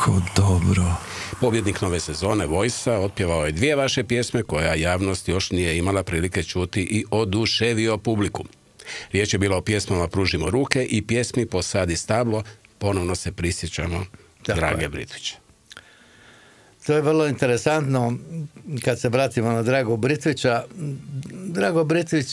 Kako dobro. Pobjednik nove sezone Vojsa otpjevao je 2 vaše pjesme koja javnost još nije imala prilike čuti i oduševio publiku. Riječ je bila o pjesmama Pružimo ruke i pjesmi Posadi stablo. Ponovno se prisjećamo Drage Britvića. To je vrlo interesantno kad se vratimo na Drago Britvića. Drago Britvić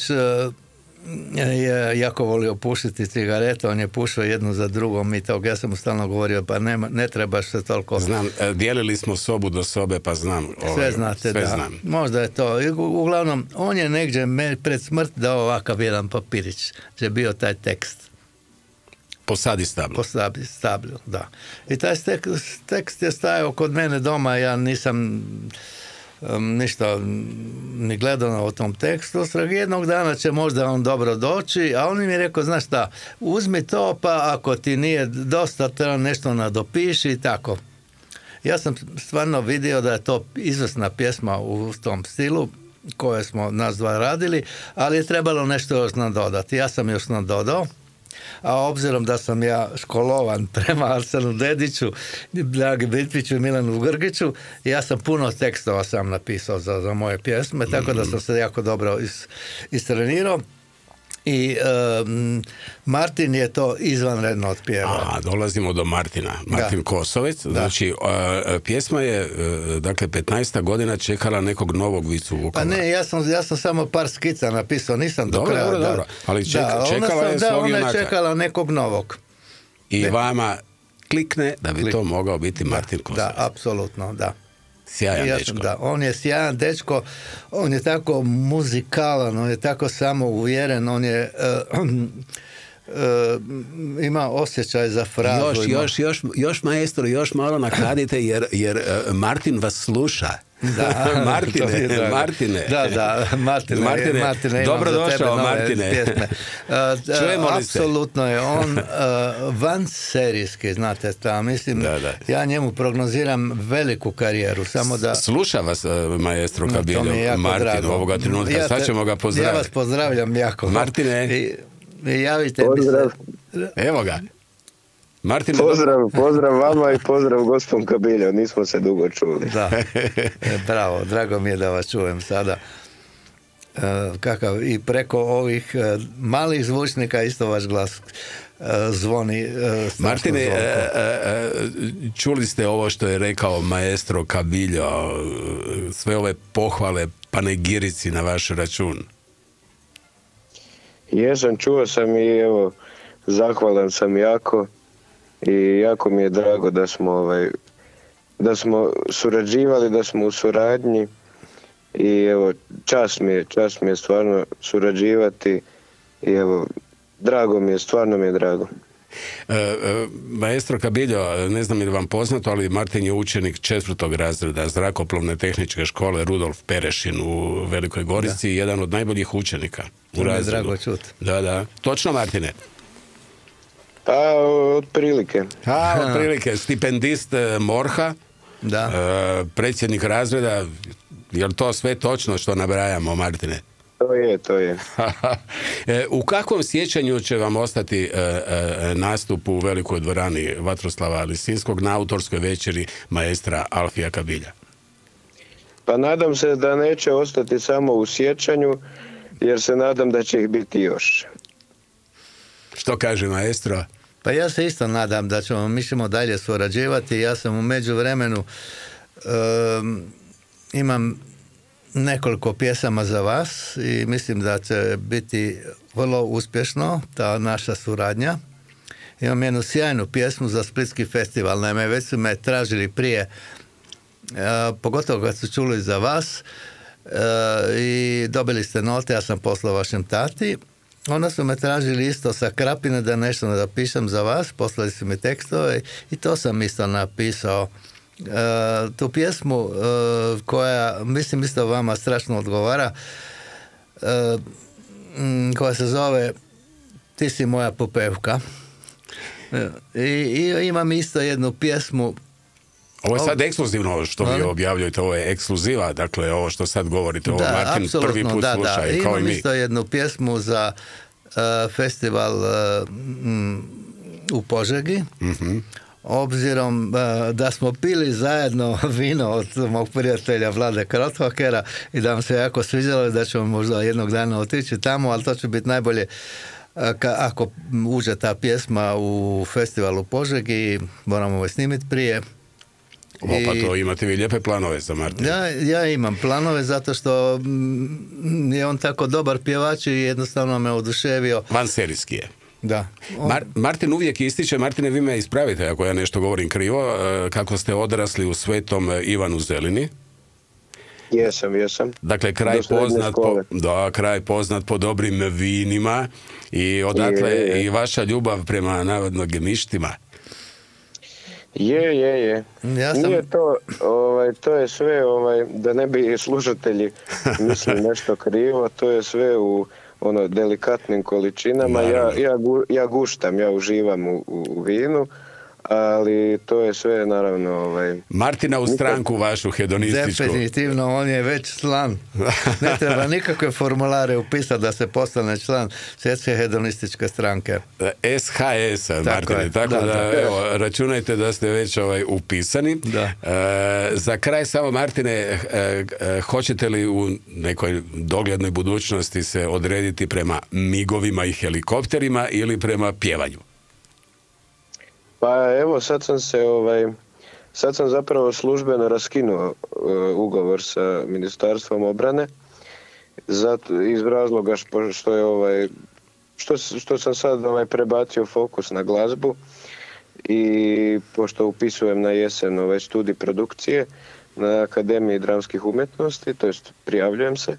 je jako volio pušiti cigarete, on je pušao jednu za drugom i tog. Ja sam mu stalno govorio, pa ne trebaš se toliko... Znam, dijelili smo sobu do sobe, pa znam. Sve znate, sve da. Znam. Možda je to. Uglavnom, on je negdje pred smrt dao ovakav jedan papirić, gdje je bio taj tekst. Posadi stablo. Posadi stablo, da. I taj tekst je stajao kod mene doma, ja nisam ništa ni gledao o tom tekstu. Jednog dana će možda on dobro doći, a on mi je rekao, znaš šta, uzmi to, pa ako ti nije dosta, treba nešto nadopiši i tako. Ja sam stvarno vidio da je to izvrsna pjesma u tom stilu koje smo nas dva radili, ali je trebalo nešto još nadodati. Ja sam još nadodao. A obzirom da sam ja školovan prema Arsenu Dediću, Dragi Britviću i Milanu Grgiću, ja sam puno tekstova sam napisao za moje pjesme, tako da sam se jako dobro istrenirao. I Martin je to izvanredno otpjevao. Dolazimo do Martina. Martin Kosovec. Znači, pjesma je, dakle, 15 godina čekala nekog novog Vicu Vukova. Pa ne, ja sam samo par skica napisao, nisam do kraja. Dobro. Ali čekala je svog junaka. Ona je čekala nekog novog. I vama klikne da bi to mogao biti Martin Kosovec. Da, apsolutno, da. Sjajan dečko. Da, on je sjajan dečko, on je tako muzikalan, on je tako samouvjeren, on je ima osjećaj za frazu. Još maestro, još malo nakladite jer Martin vas sluša. Da, Martine. Da, Martine. Dobrodošao, Martine. Čujemo li se? Apsolutno je on van serijski, znate, mislim, ja njemu prognoziram veliku karijeru, samo da... Sluša vas, maestro Kabiljo, Martin, ovoga trenutka, sad ćemo ga pozdraviti. Ja vas pozdravljam jako. Martine. I javite pozdrav. Evo ga. Martine, pozdrav vama i pozdrav gospon Kabiljo, nismo se dugo čuli. Da, bravo, drago mi je da vas čujem sada. I preko ovih malih zvučnika isto vaš glas zvoni. Martine, čuli ste ovo što je rekao maestro Kabiljo, sve ove pohvale, panegirici na vaš račun? Jesam, čuo sam i evo, zahvalan sam jako. I jako mi je drago da smo surađivali, da smo u suradnji i evo, čast mi je stvarno surađivati i evo, stvarno mi je drago. Maestro Kabiljo, ne znam je li vam poznato, ali Martin je učenik 4. razreda Zrakoplovne tehničke škole Rudolf Perešin u Velikoj Gorici i jedan od najboljih učenika u razredu. Drago čuti. Da. Točno, Martine? Pa, otprilike. Otprilike. Stipendist MORH-a, predsjednik razreda. Je li to sve točno što nabrajamo, Martine? To je. U kakvom sjećanju će vam ostati nastup u Velikoj dvorani Vatroslava Lisinskog na autorskoj večeri maestra Alfija Kabilja? Pa nadam se da neće ostati samo u sjećanju, jer se nadam da će ih biti još. Što kaže maestro? Pa ja se isto nadam da mi ćemo dalje surađivati. Ja sam u međuvremenu imam nekoliko pjesama za vas i mislim da će biti vrlo uspješno ta naša suradnja. Imam jednu sjajnu pjesmu za Splitski festival. Naime, već su me tražili prije, pogotovo kad su čuli za vas i dobili ste note, ja sam poslao vašem tati. Onda su me tražili isto sa Krapine da nešto napišem za vas, poslali su mi tekstove i to sam isto napisao. Tu pjesmu koja, mislim, isto vama strašno odgovara, koja se zove Ti si moja popevka. I imam isto jednu pjesmu. Ovo je sad ekskluzivno što vi objavljujete, ovo je ekskluziva, dakle ovo što sad govorite, ovo Martin prvi put sluša i kao i mi. Imam isto jednu pjesmu za festival u Požegi. obzirom da smo pili zajedno vino od mog prijatelja Vlade Krathokera i da vam se jako sviđalo i da ćemo možda jednog dana otići tamo, ali to će biti najbolje ako uđe ta pjesma u festivalu Požegi, moramo je snimiti prije. Pa to imate vi lijepe planove za Martina. Ja imam planove zato što je on tako dobar pjevač i jednostavno me oduševio. Vanserijski je. Da. Martin uvijek ističe, Martine, vi me ispravite ako ja nešto govorim krivo, kako ste odrasli u Svetom Ivanu Zelini. Jesam. Dakle, kraj poznat po dobrim vinima i odatle i vaša ljubav prema navodno gemištima. Je. Nije to, to je sve, da ne bi slušatelji mislili nešto krivo, to je sve u delikatnim količinama. Ja guštam, ja uživam u vinu, ali to je sve naravno... Martina u stranku vašu hedonističku. Definitivno, on je već član. Ne treba nikakve formulare upisati da se postane član Svjetske hedonističke stranke. SHS, Martine. Tako da, evo, računajte da ste već upisani. Za kraj samo, Martine, hoćete li u nekoj doglednoj budućnosti se odrediti prema migovima i helikopterima ili prema pjevanju? Pa evo, sad sam zapravo službeno raskinuo ugovor sa Ministarstvom obrane iz razloga što sam sad prebacio fokus na glazbu i pošto upisujem na jesen studij produkcije na Akademiji dramskih umjetnosti, to jest prijavljujem se,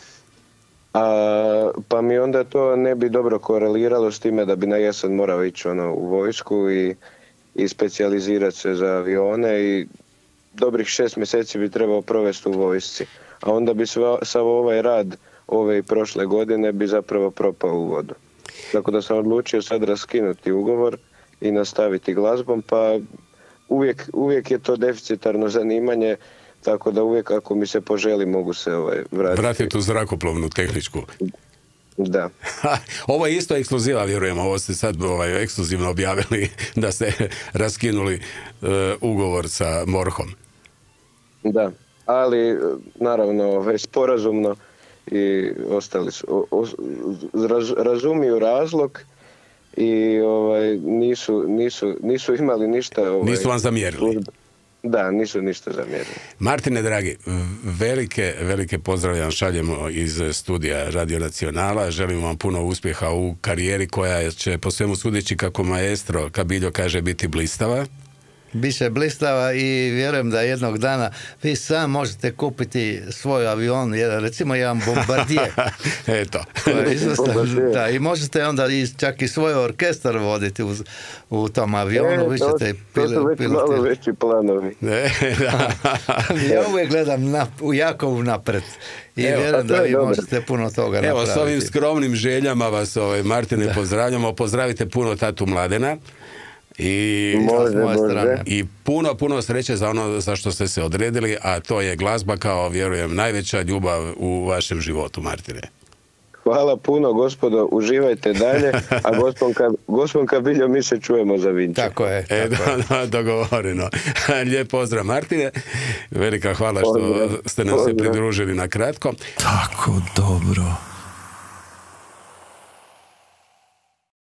pa mi onda to ne bi dobro koreliralo s time da bi na jesen morao ići u vojsku i specijalizirati se za avione i dobrih 6 mjeseci bi trebao provesti u vojsci. A onda bi sav ovaj rad ove i prošle godine bi zapravo propao u vodu. Tako da sam odlučio sad raskinuti ugovor i nastaviti glazbom, pa uvijek je to deficitarno zanimanje, tako da uvijek ako mi se poželi mogu se vratiti u zrakoplovnu tehničku. Da. Ovo je isto ekskluziva, vjerujem, ovo ste sad ekskluzivno objavili da ste raskinuli ugovor sa MORH-om. Da, ali naravno sporazumno i ostali su razumiju razlog i nisu imali ništa. Nisu vam zamjerili? Da, nisu ništa zamjerili. Martine, dragi, velike pozdravljam šaljemo iz studija Radio Nacionala. Želimo vam puno uspjeha u karijeri koja će po svemu sudeći, kako maestro Kabiljo kaže, biti blistava. Biće blistava i vjerujem da jednog dana vi sam možete kupiti svoj avion, recimo jedan bombardier. Eto. Da, i možete onda čak i svoj orkestar voditi u tom avionu. Vi ćete to su već malo veći planovi. Ja uvijek gledam jako napred. I vjerujem da vi možete puno toga napraviti. Evo, s ovim skromnim željama vas, Martine, pozdravljamo. Pozdravite puno tatu Mladena. I puno sreće za ono za što ste se odredili, a to je glazba kao, vjerujem, najveća ljubav u vašem životu, Martine. Hvala puno, gospodo, uživajte dalje, a gospon Kabiljo, mi se čujemo za vinče. Tako je. Dogovoreno. Lijep pozdrav, Martine. Velika hvala što ste nam se pridružili na kratko. Tako dobro.